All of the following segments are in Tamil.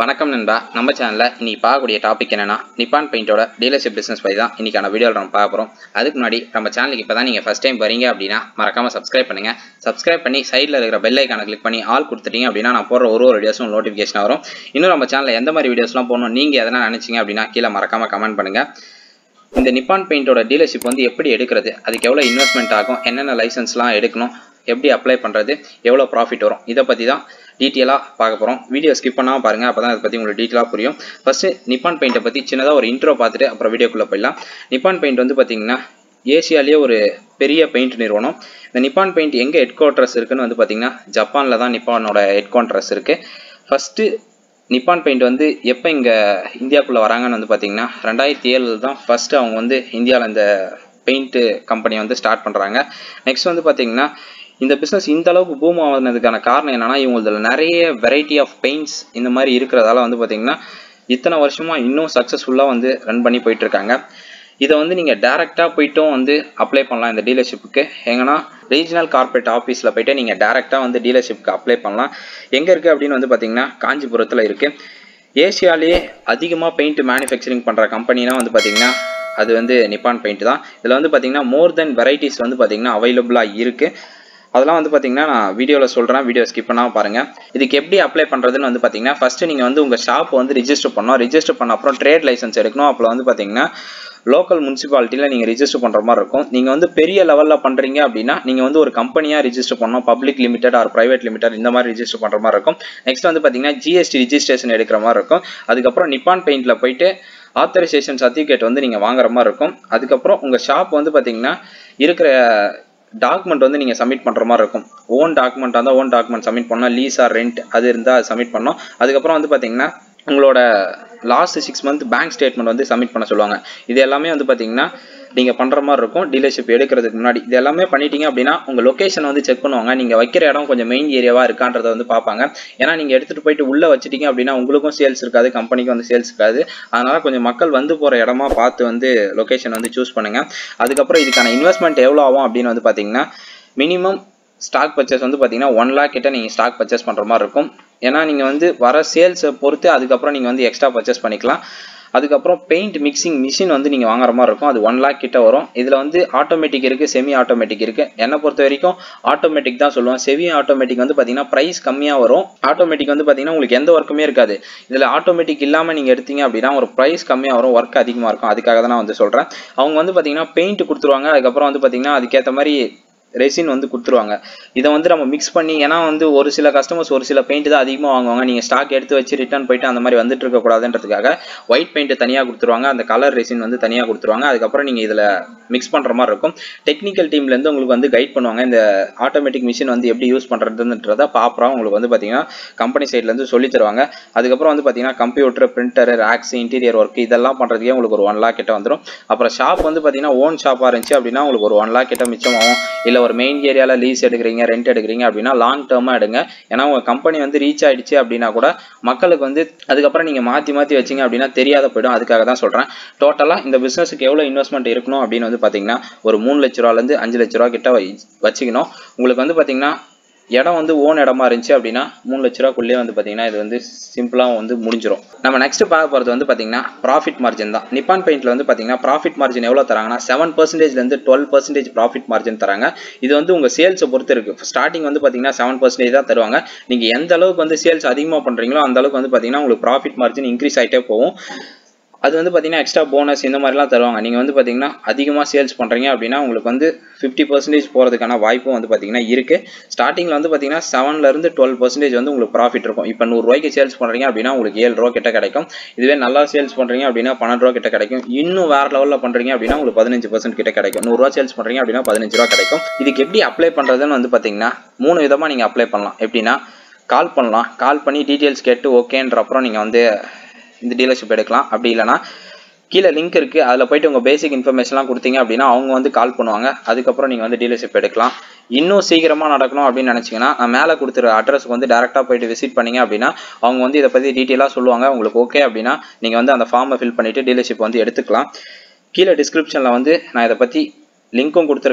வணக்கம் நண்பா. நம்ம சேனலில் இன்னைக்கு பார்க்கக்கூடிய டாபிக் என்னன்னா நிப்பான் பெயிண்டோட டீலர்ஷிப் பிஸ்னஸ் பற்றி தான் இன்னைக்கான வீடியோவில் நம்ம பார்க்க போகிறோம். அதுக்கு முன்னாடி நம்ம சேனலுக்கு இப்போ தான் நீங்கள் ஃபஸ்ட் டைம் வரீங்க அப்படின்னா மறக்காமல் சப்ஸ்கிரைப் பண்ணுங்கள். சப்ஸ்கிரைப் பண்ணி சைடில் இருக்கிற பெல் ஐக்கானை கிளிக் பண்ணி ஆல் கொடுத்துட்டீங்க அப்படின்னா நான் போடுற ஒரு வீடியோஸும் நோட்டிஃபிகேஷன் வரும். இன்னும் நம்ம சேனலில் எந்த மாதிரி வீடியோஸ்லாம் போடணும் நீங்கள் எதனா நினச்சிங்க அப்படின்னா கீழே மறக்காமல் கமெண்ட் பண்ணுங்கள். இந்த நிப்பான் பெயிண்டோட டீலர்ஷிப் வந்து எப்படி எடுக்கிறது, அதுக்கு எவ்வளோ இன்வெஸ்ட்மெண்ட் ஆகும், என்னென்ன லைசன்ஸ்லாம் எடுக்கணும், எப்படி அப்ளை பண்ணுறது, எவ்வளோ ப்ராஃபிட் வரும், இதை பற்றி தான் டீட்டெயிலாக பார்க்க போகிறோம். வீடியோ ஸ்கிப் பண்ணாமல் பாருங்கள், அப்போ தான் அதை பற்றி உங்களுக்கு டீட்டெயிலாக புரியும். ஃபஸ்ட்டு நிப்பான் பெயிண்ட்டை பற்றி சின்னதாக ஒரு இன்ட்ரோ பார்த்துட்டு அப்புறம் வீடியோக்குள்ளே போயிடலாம். நிப்பான் பெயிண்ட் வந்து பார்த்திங்கன்னா ஏசியாலேயே ஒரு பெரிய பெயிண்ட் நிறுவனம். இந்த நிப்பான் பெயிண்ட் எங்கே ஹெட் குவார்ட்டர்ஸ் இருக்குதுன்னு வந்து பார்த்திங்கன்னா ஜப்பானில் தான் நிப்பானோட ஹெட் குவார்ட்டர்ஸ் இருக்குது. ஃபஸ்ட்டு நிப்பான் பெயிண்ட் வந்து எப்போ இங்கே இந்தியாவுக்குள்ளே வராங்கன்னு வந்து பார்த்திங்கன்னா 2007 தான் ஃபஸ்ட்டு அவங்க வந்து இந்தியாவில் இந்த பெயிண்ட்டு கம்பெனி வந்து ஸ்டார்ட் பண்ணுறாங்க. நெக்ஸ்ட் வந்து பார்த்திங்கன்னா இந்த பிஸ்னஸ் இந்த அளவுக்கு பூம் ஆனதுக்கான காரணம் என்னன்னா இவங்களதுல நிறைய வெரைட்டி ஆஃப் பெயிண்ட்ஸ் இந்த மாதிரி இருக்கிறதால வந்து பார்த்தீங்கன்னா இத்தனை வருஷமா இன்னும் சக்ஸஸ்ஃபுல்லாக வந்து ரன் பண்ணி போயிட்டு இருக்காங்க. இதை வந்து நீங்கள் டேரெக்டாக போய்ட்டும் வந்து அப்ளை பண்ணலாம் இந்த டீலர்ஷிப்புக்கு. எங்கன்னா ரீஜனல் கார்பரேட் ஆஃபீஸில் போய்ட்டு நீங்கள் டேரெக்டாக வந்து டீலர்ஷிப்புக்கு அப்ளை பண்ணலாம். எங்கே இருக்குது அப்படின்னு வந்து பார்த்தீங்கன்னா காஞ்சிபுரத்தில் இருக்குது. ஏசியாலேயே அதிகமாக பெயிண்ட் மேனுஃபேக்சரிங் பண்ணுற கம்பெனினா வந்து பார்த்தீங்கன்னா அது வந்து நிப்பான் பெயிண்ட் தான். இதில் வந்து பார்த்தீங்கன்னா மோர் தென் வெரைட்டிஸ் வந்து பார்த்தீங்கன்னா அவைலபிளாக இருக்குது. அதெல்லாம் வந்து பார்த்தீங்கன்னா நான் வீடியோவில் சொல்கிறேன், வீடியோ ஸ்கிப் பண்ணாமல் பாருங்கள். இதுக்கு எப்படி அப்ளை பண்ணுறதுன்னு வந்து பார்த்தீங்கன்னா ஃபஸ்ட்டு நீங்கள் வந்து உங்கள் ஷாப் வந்து ரிஜிஸ்டர் பண்ணணும். ரிஜிஸ்டர் பண்ண அப்புறம் ட்ரேட் லைசன்ஸ் எடுக்கணும். அப்புறம் வந்து பார்த்தீங்கன்னா லோக்கல் முனிசிபாலிட்டியில் நீங்கள் ரிஜிஸ்டர் பண்ணுற மாதிரி இருக்கும். நீங்கள் வந்து பெரிய லெவலில் பண்ணுறீங்க அப்படின்னா நீங்கள் வந்து ஒரு கம்பெனியாக ரிஜிஸ்டர் பண்ணணும். Public limited or private limited இந்த மாதிரி ரிஜிஸ்டர் பண்ணுற மாதிரி இருக்கும். நெக்ஸ்ட் வந்து பார்த்தீங்கன்னா ஜிஎஸ்டி ரிஜிஸ்ட்ரேஷன் எடுக்கிற மாதிரி இருக்கும். அதுக்கப்புறம் நிப்பான் பெயிண்டில் போயிட்டு ஆத்தரைசேஷன் சர்டிஃபிகேட் வந்து நீங்கள் வாங்குற மாதிரி இருக்கும். அதுக்கப்புறம் உங்கள் ஷாப் வந்து பார்த்தீங்கன்னா இருக்கிற டாக்குமெண்ட் வந்து நீங்கள் சப்மிட் பண்ணுற மாதிரி இருக்கும். ஓன் டாக்குமெண்ட் இருந்தால் ஓன் டாக்குமெண்ட் சப்மிட் பண்ணோம். லீஸ் ஆர் ரெண்ட் அது இருந்தால் அது சப்மிட் பண்ணோம். அதுக்கப்புறம் வந்து பார்த்தீங்கன்னா உங்களோட லாஸ்ட் 6 மந்த் பேங்க் ஸ்டேட்மெண்ட் வந்து சப்மிட் பண்ண சொல்லுவாங்க. இது எல்லாமே வந்து பார்த்தீங்கன்னா நீங்கள் பண்ணுற மாதிரி இருக்கும் டீலர்ஷிப் எடுக்கிறதுக்கு முன்னாடி. இது எல்லாமே பண்ணிட்டீங்க அப்படின்னா உங்கள் லொக்கேஷன் வந்து செக் பண்ணுவாங்க. நீங்கள் வைக்கிற இடம் கொஞ்சம் மெயின் ஏரியாவாக இருக்கான்றதை வந்து பார்ப்பாங்க. ஏன்னா நீங்கள் எடுத்துகிட்டு போயிட்டு உள்ளே வச்சுட்டீங்க அப்படின்னா உங்களுக்கும் சேல்ஸ் இருக்காது, கம்பெனிக்கும் வந்து சேல்ஸ் இருக்காது. அதனால் கொஞ்சம் மக்கள் வந்து போகிற இடமா பார்த்து வந்து லொக்கேஷன் வந்து சூஸ் பண்ணுங்கள். அதுக்கப்புறம் இதுக்கான இன்வெஸ்ட்மெண்ட் எவ்வளோ ஆகும் அப்படின்னு வந்து பார்த்தீங்கன்னா மினிமம் ஸ்டாக் பர்ச்சேஸ் வந்து பார்த்தீங்கன்னா 1 lakh கிட்ட நீங்கள் ஸ்டாக் பர்ச்சேஸ் பண்ணுற மாதிரி இருக்கும். ஏன்னா நீங்கள் வந்து வர சேல்ஸை பொறுத்து அதுக்கப்புறம் நீங்கள் வந்து எக்ஸ்ட்ரா பர்ச்சேஸ் பண்ணிக்கலாம். அதுக்கப்புறம் பெயிண்ட் மிக்சிங் மிஷின் வந்து நீங்கள் வாங்குற மாதிரி இருக்கும். அது 1 lakh கிட்ட வரும். இதில் வந்து ஆட்டோமேட்டிக் இருக்குது, செமி ஆட்டோமேட்டிக் இருக்குது. என்னை பொறுத்த வரைக்கும் ஆட்டோமேட்டிக் தான் சொல்லுவேன். செமி ஆட்டோமேட்டிக் வந்து பார்த்தீங்கன்னா ப்ரைஸ் கம்மியாக வரும். ஆட்டோமேட்டிக் வந்து பார்த்தீங்கன்னா உங்களுக்கு எந்த ஒர்க்குமே இருக்காது. இதில் ஆட்டோமேட்டிக் இல்லாமல் நீங்கள் எடுத்தீங்க அப்படின்னா ஒரு ப்ரைஸ் கம்மியாக வரும், ஒர்க் அதிகமாக இருக்கும். அதுக்காக தான் நான் வந்து சொல்கிறேன். அவங்க வந்து பார்த்தீங்கன்னா பெயிண்ட் கொடுத்துருவாங்க. அதுக்கப்புறம் வந்து பார்த்தீங்கன்னா அதுக்கேற்ற மாதிரி ரெசின் வந்து கொடுத்துருவாங்க. இதை வந்து நம்ம மிக்ஸ் பண்ணி, ஏன்னா வந்து ஒரு சில கஸ்டமர்ஸ் ஒரு சில பெயிண்ட் தான் அதிகமாக வாங்குவாங்க. நீங்கள் ஸ்டாக் எடுத்து வச்சு ரிட்டர்ன் போயிட்டு அந்த மாதிரி வந்துட்டு இருக்கக்கூடாதுன்றதுக்காக ஒயிட் பெயிண்ட் தனியாக கொடுத்துருவாங்க, அந்த கலர் ரெசின் வந்து தனியாக கொடுத்துருவாங்க. அதுக்கப்புறம் நீங்கள் இதில் மிக்ஸ் பண்ணுற மாதிரி இருக்கும். டெக்னிக்கல் டீம்லேருந்து உங்களுக்கு வந்து கைட் பண்ணுவாங்க. இந்த ஆட்டோமேட்டிக் மிஷின் வந்து எப்படி யூஸ் பண்ணுறதுன்றதை ப்ராப்பராக உங்களுக்கு வந்து பார்த்தீங்கன்னா கம்பெனி சைட்லேருந்து சொல்லி தருவாங்க. அதுக்கப்புறம் வந்து பார்த்தீங்கன்னா computer, printer, racks, interior work இதெல்லாம் பண்ணுறதுக்கே உங்களுக்கு ஒரு 1 lakh கிட்ட வந்துடும். அப்புறம் ஷாப் வந்து பார்த்தீங்கன்னா ஓன் ஷாப்பாக இருந்துச்சு அப்படின்னா உங்களுக்கு ஒரு 1 lakh கிட்ட மிச்சமாகும். இல்லை ஒரு மெயின் ஏரியாவில் லீஸ் எடுக்கிறீங்க, ரெண்ட் எடுக்கிறீங்க அப்படின்னா லாங் டேர்மாக எடுங்க. ஏன்னா உங்கள் கம்பெனி வந்து ரீச் ஆகிடுச்சு அப்படின்னா கூட மக்களுக்கு வந்து அதுக்கப்புறம் நீங்கள் மாற்றி வச்சிங்க அப்படின்னா தெரியாத போய்டும். அதுக்காக தான் சொல்கிறேன். டோட்டலாக இந்த பிஸ்னஸுக்கு எவ்வளோ இன்வெஸ்ட்மெண்ட் இருக்கணும் அப்படின்னு வந்து பார்த்தீங்கன்னா ஒரு 3 லட்ச ரூபாலேருந்து 5 லட்ச ரூபா கிட்ட வச்சுக்கணும். உங்களுக்கு வந்து பார்த்தீங்கன்னா இடம் வந்து ஓன் இடமா இருந்துச்சு அப்படின்னா 3 லட்ச ரூபாக்குள்ளேயே வந்து பார்த்தீங்கன்னா இது வந்து சிம்பிளாக வந்து முடிஞ்சிடும். நம்ம நெக்ஸ்ட் பார்க்க போகிறது வந்து பார்த்தீங்கன்னா ப்ராஃபிட் மார்ஜின் தான். நிப்பான் பெயிண்டில் வந்து பார்த்தீங்கன்னா ப்ராஃபிட் மார்ஜின் எவ்வளோ தராங்கன்னா 7%லேருந்து 12% ப்ராஃபிட் மார்ஜின் தராங்க. இது வந்து உங்கள் சேல்ஸை பொறுத்து இருக்குது. ஸ்டார்டிங் வந்து பார்த்தீங்கன்னா 7% தான் தருவாங்க. நீங்கள் எந்த அளவுக்கு வந்து சேல்ஸ் அதிகமாக பண்ணுறீங்களோ அந்த அளவுக்கு வந்து பார்த்தீங்கன்னா உங்களுக்கு ப்ராஃபிட் மார்ஜின் இன்க்ரீஸ் ஆகிட்டே போகும். அது வந்து பார்த்தீங்கன்னா எக்ஸ்ட்ரா போனஸ் இந்த மாதிரிலாம் தருவாங்க. நீங்கள் வந்து பார்த்தீங்கன்னா அதிகமாக சேல்ஸ் பண்ணுறீங்க அப்படின்னா உங்களுக்கு வந்து 50% போகிறதுக்கான வாய்ப்பும் வந்து பார்த்தீங்கன்னா இருக்குது. ஸ்டார்டிங்கில் வந்து பார்த்தீங்கன்னா 7லேருந்து 12% வந்து உங்களுக்கு ப்ராஃபிட் இருக்கும். இப்போ 100 ரூபாய்க்கு சேல்ஸ் பண்ணுறீங்க அப்படின்னா உங்களுக்கு 7 ரூபா கிட்ட கிடைக்கும். இதுவே நல்லா சேல்ஸ் பண்ணுறீங்க அப்படின்னா 12 ரூபா கிட்ட கிடைக்கும். இன்னும் வேறு லெவலில் பண்ணுறீங்க அப்படின்னா உங்களுக்கு 15% கிட்ட கிடைக்கும். 100 ரூபா சேல்ஸ் பண்ணுறீங்க அப்படின்னா 15 ரூபா கிடைக்கும். இதுக்கு எப்படி அப்ளை பண்ணுறதுன்னு வந்து பார்த்தீங்கன்னா 3 விதமாக நீங்கள் அப்ளை பண்ணலாம். எப்படின்னா கால் பண்ணலாம். கால் பண்ணி டீட்டெயில்ஸ் கேட்டு ஓகேன்ற அப்புறம் நீங்கள் வந்து இந்த டீலர்ஷிப் எடுக்கலாம். அப்படி இல்லைனா கீழே லிங்க் இருக்குது, அதில் போய்ட்டு உங்கள் பேசிக் இன்ஃபர்மேஷன்லாம் கொடுத்தீங்க அப்படின்னா அவங்க வந்து கால் பண்ணுவாங்க. அதுக்கப்புறம் நீங்கள் வந்து டீலர்ஷிப் எடுக்கலாம். இன்னும் சீக்கிரமாக நடக்கணும் அப்படின்னு நினச்சிங்கன்னா நான் மேலே கொடுத்துரு அட்ரஸுக்கு வந்து டேரெக்டாக போய்ட்டு விசிட் பண்ணிங்க அப்படின்னா அவங்க வந்து இதை பற்றி டீட்டெயிலாக சொல்லுவாங்க. உங்களுக்கு ஓகே அப்படின்னா நீங்கள் வந்து அந்த ஃபார்மை ஃபில் பண்ணிவிட்டு டீலர்ஷிப் வந்து எடுத்துக்கலாம். கீழே டிஸ்கிரிப்ஷனில் வந்து நான் இதை பற்றி லிங்க்கும் கொடுத்துருக்கேன்.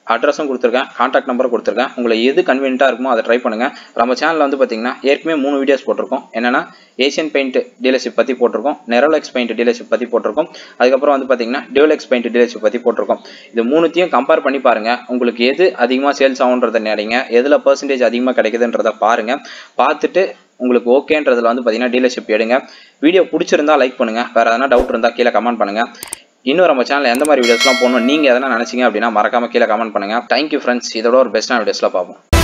அட்ரஸும் கொடுத்துருக்கேன், கான்டாக்ட் நம்பரும் கொடுத்துருக்கேன். உங்களுக்கு எது கன்வீனியன்ட்டாக இருக்குமோ அதை ட்ரை பண்ணுங்கள். நம்ம சேனலில் வந்து பார்த்தீங்கன்னா ஏற்கனவே 3 வீடியோஸ் போட்டிருக்கோம். என்னென்னா ஏஷியன் பெயிண்ட் டீலர்ஷிப் பற்றி போட்டிருக்கோம், நெரோலெக்ஸ் பெயிண்ட் டீலர்ஷிப் பற்றி போட்டிருக்கோம், அதுக்கப்புறம் வந்து பார்த்தீங்கன்னா டியூலெக்ஸ் பெயிண்ட் டீலர்ஷிப் பற்றி போட்டிருக்கோம். இது 3த்தையும் கம்பேர் பண்ணி பாருங்கள். உங்களுக்கு எது அதிகமாக சேல்ஸ் ஆகுன்றதை நினைங்க, எதில் பர்சன்டேஜ் அதிகமாக கிடைக்குதுன்றதை பாருங்கள். பார்த்துட்டு உங்களுக்கு ஓகேன்றதுல வந்து பார்த்தீங்கன்னா டீலர்ஷிப் எடுங்க. வீடியோ பிடிச்சிருந்தா லைக் பண்ணுங்கள். வேறு எதனா டவுட் இருந்தால் கீழே கமெண்ட் பண்ணுங்கள். இன்னும் நம்ம சேனலில் எந்த மாதிரி வீடியோஸ்லாம் போகணும் நீங்கள் எதனா நினச்சிங்க அப்படின்னா மறக்காமல் கீழே கமெண்ட் பண்ணுங்கள். Thank you friends. இதோட ஒரு பெஸ்ட்டான வீடியோஸ்லாம் பார்ப்போம்.